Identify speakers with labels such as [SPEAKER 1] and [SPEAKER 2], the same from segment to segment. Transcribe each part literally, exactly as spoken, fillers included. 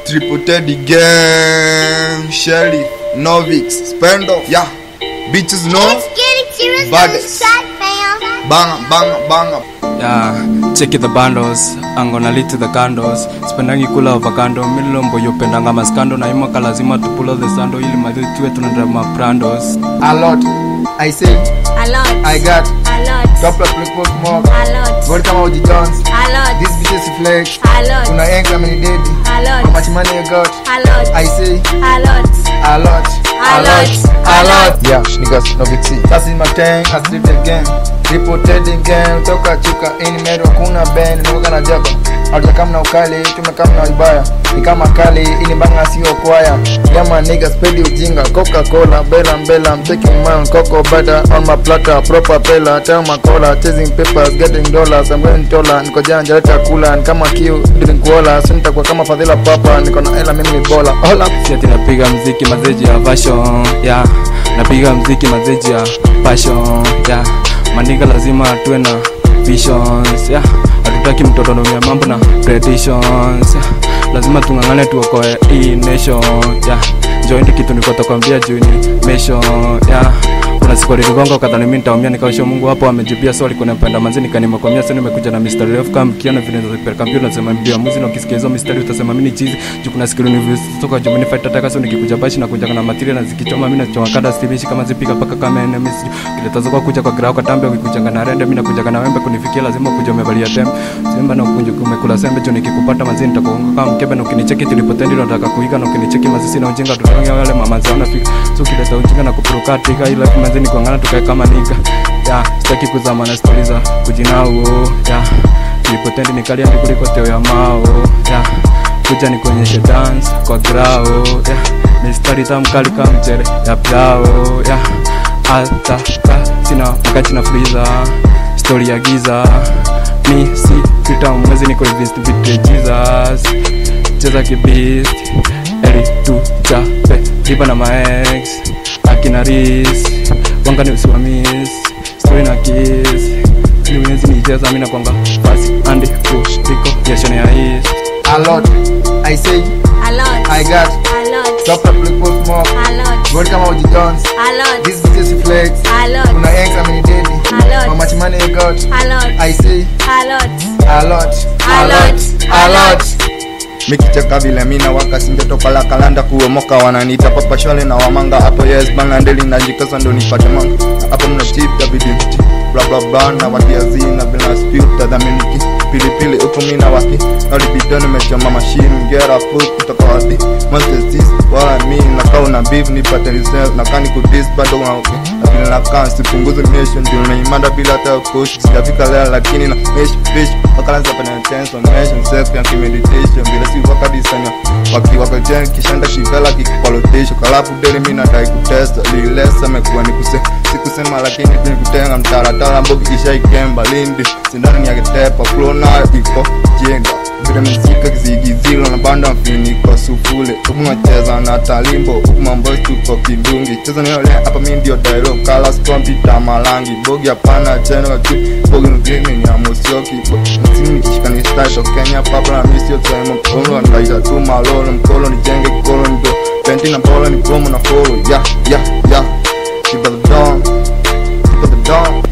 [SPEAKER 1] Triple Teddy Gang, Sheriff, Novix, Spendo, yeah. Bitches no, baddest. Bang, bang, bang.
[SPEAKER 2] Yeah, check it the bandos. I'm gonna lead to the candles. Spendangi kula avocado. Milombo yopendanga maskando. Na ima kalazima tupulo the sando. Ili madhi tuwe tunandra maprandos.
[SPEAKER 1] A lot, I say.
[SPEAKER 3] A lot.
[SPEAKER 1] I got.
[SPEAKER 3] A lot.
[SPEAKER 1] Top of flip smoke.
[SPEAKER 3] A lot.
[SPEAKER 1] What come out the Jones?
[SPEAKER 3] A lot.
[SPEAKER 1] This bitches flex.
[SPEAKER 3] A lot.
[SPEAKER 1] Kuna yank many daddy.
[SPEAKER 3] A lot.
[SPEAKER 1] How much money you got?
[SPEAKER 3] A lot.
[SPEAKER 1] I say.
[SPEAKER 3] A lot.
[SPEAKER 1] A lot.
[SPEAKER 3] A lot. A lot.
[SPEAKER 1] Yeah, niggas Novix. That's in my tank. I sleep again. Triple Teddy Gang, toka chuka ini mero kuna band ndoka na jaba. Hata kama na ukali tumekama na ibaya. Ni kama kali ini banga sio kwaya. Yama niggas pedi ujinga Coca-Cola bella bella. I'm taking my own cocoa butter on my platter proper pella. Tell my cola chasing papers getting dollars. I'm going taller niko janja leta kula ni kama kiu drink water. Sinta kwa kama fadhila papa niko na hela mimi ni bola. Hola
[SPEAKER 2] Siati napiga mziki mazeji ya fashion. Yeah, napiga mziki mazeji ya passion. Yeah, maniga lazima tuwe na visions, yeah. Hatutaki mtoto ndomia mambo na traditions, yeah. Lazima tungangane tuokoe hii nation, yeah. Join kitu niko kwambia juu ni mission, yeah. Kuna siku niligonga kadhani mimi nitaumia nikaosha Mungu hapo amejibia swali kuna mpenda manzi nikanimekwamia sasa nimekuja na mystery of come kiana vile ndio super computer nasema ndio muzi na ukisikia hizo mystery utasema mimi ni cheese juu kuna siku nilivyotoka juu mimi fight attack so nikikuja bashi na kuja na material na zikichoma mimi nachoma kada stibishi kama zipika paka kama enemies kileta zako kuja kwa grau kwa tambe ukikuja na rende mimi nakuja na wembe kunifikia lazima kuja umevalia tembe simba na kunja kumekula sembe juu nikikupata manzi nitakuonga kama mkebe na ukinicheki tulipotendi nataka kuiga na ukinicheki mazisi na ujinga tutanga wale mama zao nafika so kileta ujinga na kupuruka tika ile manzi ni kuangana tukae kama niga yeah sitaki kuzama na stories za kujinao yeah tulipotendi nikalia ndi kuliko teo ya mao yeah kuja nikuonyeshe dance kwa grao yeah mistari tamkali kama mchere ya piao yeah hata sina wakati na freezer story ya giza mi si pita mwezi niko invest betray Jesus cheza kibist eli tu chape lipa na maex akina ris wanga ni usiwamis story na kiss ni mwezi ni jeza mimi nakwanga fast and push biko yeshone ya east.
[SPEAKER 1] A lot, I say.
[SPEAKER 3] A lot.
[SPEAKER 1] I got.
[SPEAKER 3] A lot.
[SPEAKER 1] Top of flip smoke.
[SPEAKER 3] A lot.
[SPEAKER 1] What come out the Jones?
[SPEAKER 3] A lot.
[SPEAKER 1] This bitches flex.
[SPEAKER 3] A lot.
[SPEAKER 1] Kuna yank many daddy.
[SPEAKER 3] A lot.
[SPEAKER 1] How much money you got?
[SPEAKER 3] A lot.
[SPEAKER 1] I say.
[SPEAKER 3] A lot.
[SPEAKER 1] A lot.
[SPEAKER 3] A lot. A lot.
[SPEAKER 1] Mikicheka vile mina waka singetoka la kalanda kuomoka wananiita papa shole na wamanga hapo yes banga ndeli najikaza ndo nipate manga hapo mna chip tabidi bla bla bla na wakiazi na bila spirit tadhaminiki pili pili uko mina waki nalibidone mechama machine ngera food kutoka wapi monsters this wala mimi na kauna beef nipate result na kani ku this bado na na bila na kan sipunguze mission ndio na imanda bila hata coach sijafika leo lakini na mesh fish wakaanza pana tension mission self ya meditation bila si wakadisanya waki wakajen kishanda kivela kikolotation kalafu deli mimi nataka kutest lilesa mekuwa nikuse sikusema lakini nikutenga mtara tara mbogi kisha ikemba lindi sindani ya ketepa flow na iko jenga vile mzika kizigizilo na banda mfini kwa sufule ukumacheza na talimbo ukumambo tuko kindungi cheza ni ole hapa mimi ndio dialogue colors computer malangi bogi hapana cheno tu bogi ngine ni amosioki mtini nikishikani style Kenya papa na mimi sio time mkono ndaita tu malolo mkolo ni jenge kolo ndo penti na bola ni promo na follow yeah yeah yeah keep the dawn keep the dawn.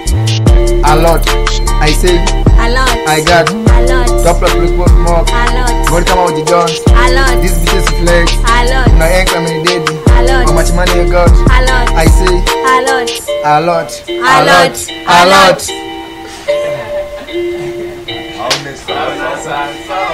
[SPEAKER 1] A lot, I say.
[SPEAKER 3] A lot.
[SPEAKER 1] I got.
[SPEAKER 3] A lot.
[SPEAKER 1] Top of flip smoke.
[SPEAKER 3] A lot.
[SPEAKER 1] What come out the Jones?
[SPEAKER 3] A lot.
[SPEAKER 1] This bitches flex.
[SPEAKER 3] A lot.
[SPEAKER 1] Kuna yank many daddy.
[SPEAKER 3] A lot.
[SPEAKER 1] How much money you got?
[SPEAKER 3] A lot.
[SPEAKER 1] I say.
[SPEAKER 3] A lot.
[SPEAKER 1] A lot.
[SPEAKER 3] A lot. A lot.
[SPEAKER 1] A lot.